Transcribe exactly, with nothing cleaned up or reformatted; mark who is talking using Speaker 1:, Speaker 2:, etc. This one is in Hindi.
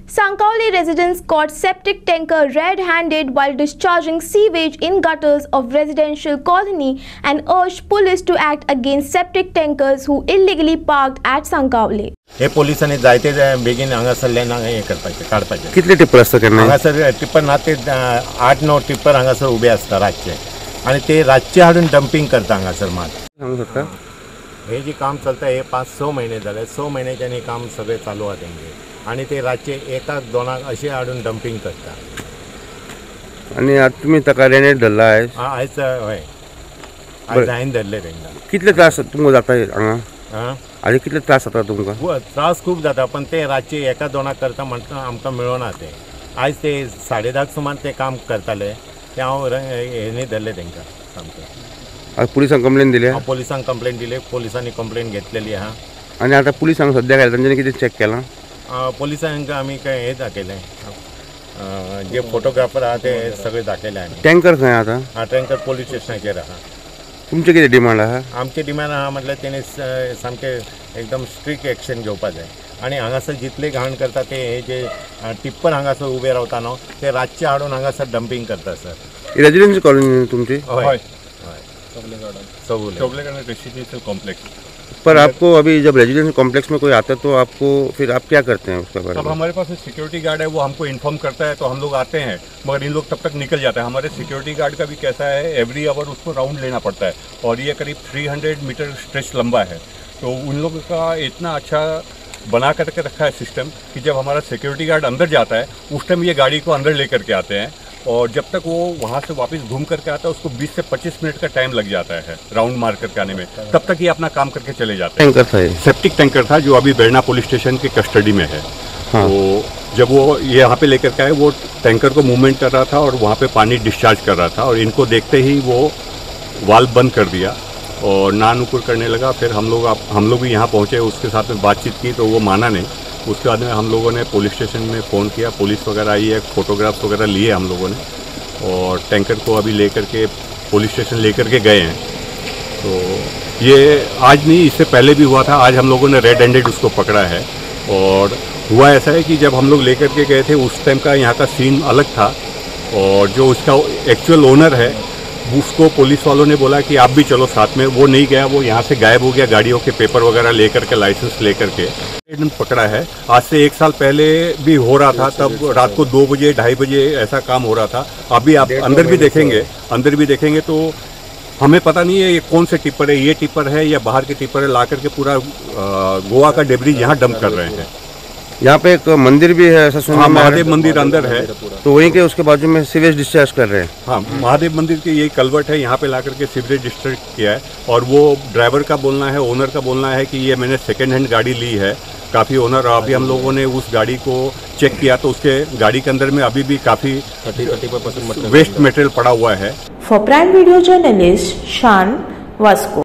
Speaker 1: Sankauli residents caught septic tanker red-handed while discharging sewage in gutters of residential colony and urged police to act against septic tankers who illegally parked at Sankauli.
Speaker 2: हे पोलिसांनी जायते बेगीन हांगासरल्यान हे करपाचे काडपाचे.
Speaker 3: कितले टिप्पर आसता केन्ना?
Speaker 2: हांगासर टिप्पर ना ते आठ णव टिप्पर हांगासर उबे आसता रातचे आणि ते रातचे हाडून डंपिंग करता हांगासर मात.
Speaker 3: सांगू शकता
Speaker 2: हे जे काम चलता हे पाच स महिने जाले. स महिन्याच्यानी काम सगळे चालू आहा तेंगे आणि ते रातचे एकाक दोनाक अशें हाडून डंपिंग करता.
Speaker 3: आणि आता तुम्ही ताका रेनेट धरला आहे?
Speaker 2: हां आयज हय आयज हांवें धरले तेंकां.
Speaker 3: कितले त्रास तुमकां जाता हांगा?
Speaker 2: हां
Speaker 3: आनी कितले त्रास जाता तुमकां?
Speaker 2: त्रास खूब जाता पण ते रातचे एका दोनाक करता म्हणटा आमकां मेळना ते. आयज ते साडे धाक सुमार ते काम करताले ते हांव हेणी धरले तेंकां सामकें.
Speaker 3: पुलिसांक कंप्लेन दिली?
Speaker 2: हांव पुलिसांक कंप्लेन दिली. पुलिसांनी कंप्लेन घेतलेली आहा.
Speaker 3: आनी आतां पुलिसांक सद्या घायला तांच्यांनी कितें चॅक केलां?
Speaker 2: पुलिसांक आमी काय हे दाखयलें जे फोटोग्राफर आहा ते सगळे दाखयले आमी.
Speaker 3: टँकर खंय आतां?
Speaker 2: हां टँकर पोलीस स्टेशनाचेर आहा.
Speaker 3: तुमचे कितें डिमांड आहा?
Speaker 2: आमचे डिमांड आहा म्हटल्यार तेणी सामके एकदम स्ट्रिक्ट एक्शन घेवपा जाय आनी हांगासर जितले घाण करता ते हे जे टिप्पर हांगासर उबे रावता न्हू ते रातचे हाडून हांगासर डंपिंग करता सर.
Speaker 3: रेजिडेंसी कॉलनी तुमची?
Speaker 2: हय
Speaker 4: चौगले गार्डन रेसिडेंशियल कॉम्प्लेक्स.
Speaker 3: पर आपको अभी जब रेजिडेंशियल कॉम्प्लेक्स में कोई आता है तो आपको फिर आप क्या करते हैं उसका बारे में?
Speaker 4: तब हमारे पास सिक्योरिटी गार्ड है, वो हमको इन्फॉर्म करता है तो हम लोग आते हैं, मगर इन लोग तब तक निकल जाते हैं. हमारे सिक्योरिटी गार्ड का भी कैसा है, एवरी आवर उसको राउंड लेना पड़ता है और ये करीब तीन सौ मीटर स्ट्रेच लंबा है. तो उन लोगों का इतना अच्छा बना करके रखा है सिस्टम कि जब हमारा सिक्योरिटी गार्ड अंदर जाता है उस टाइम ये गाड़ी को अंदर लेकर के आते हैं और जब तक वो वहाँ से वापस घूम करके आता है उसको बीस से पच्चीस मिनट का टाइम लग जाता है राउंड मार करके आने में. तब तक ये अपना काम करके चले जाते हैं.
Speaker 3: टैंकर था ये?
Speaker 4: सेप्टिक टैंकर था जो अभी बेरना पुलिस स्टेशन के कस्टडी में है. हाँ. तो जब वो ये यहाँ पे लेकर के आए वो टैंकर को मूवमेंट कर रहा था और वहाँ पे पानी डिस्चार्ज कर रहा था और इनको देखते ही वो वाल्व बंद कर दिया और ना नुकुर करने लगा. फिर हम लोग हम लोग भी यहाँ पहुँचे, उसके साथ में बातचीत की तो वो माना नहीं. उसके बाद में हम लोगों ने पुलिस स्टेशन में फ़ोन किया, पुलिस वगैरह आई है, फ़ोटोग्राफ्स वगैरह लिए हम लोगों ने और टैंकर को अभी लेकर के पुलिस स्टेशन लेकर के गए हैं. तो ये आज नहीं, इससे पहले भी हुआ था. आज हम लोगों ने रेड हैंडेड उसको पकड़ा है और हुआ ऐसा है कि जब हम लोग लेकर के गए थे उस टाइम का यहाँ का सीन अलग था और जो उसका एक्चुअल ओनर है उसको पुलिस वालों ने बोला कि आप भी चलो साथ में. वो नहीं गया, वो यहाँ से गायब हो गया गाड़ियों के पेपर वगैरह लेकर के, लाइसेंस लेकर के. पकड़ा है. आज से एक साल पहले भी हो रहा था, तब रात को दो बजे ढाई बजे ऐसा काम हो रहा था. अभी आप अंदर भी देखेंगे अंदर भी देखेंगे तो हमें पता नहीं है ये कौन से टिप्पर है, ये टिप्पर है या बाहर के टिप्पर है, ला करके पूरा गोवा का डेब्रिज यहाँ डंप कर रहे हैं.
Speaker 3: यहाँ पे एक मंदिर भी है ऐसा सुना?
Speaker 4: हाँ, महादेव मंदिर अंदर है.
Speaker 3: तो वहीं के उसके बाजू में सीवेज डिस्चार्ज कर रहे हैं?
Speaker 4: हाँ, महादेव मंदिर के यही कलवर्ट है, यहाँ पे ला करके सीवरेज डिस्चार्ज किया है. और वो ड्राइवर का बोलना है, ओनर का बोलना है कि ये मैंने सेकेंड हैंड गाड़ी ली है काफ़ी ओनर. अभी हम लोगों ने उस गाड़ी को चेक किया तो उसके गाड़ी के अंदर में अभी भी काफ़ी वेस्ट मटेरियल पड़ा हुआ है.
Speaker 5: For prime video journalist Shaan Vasco.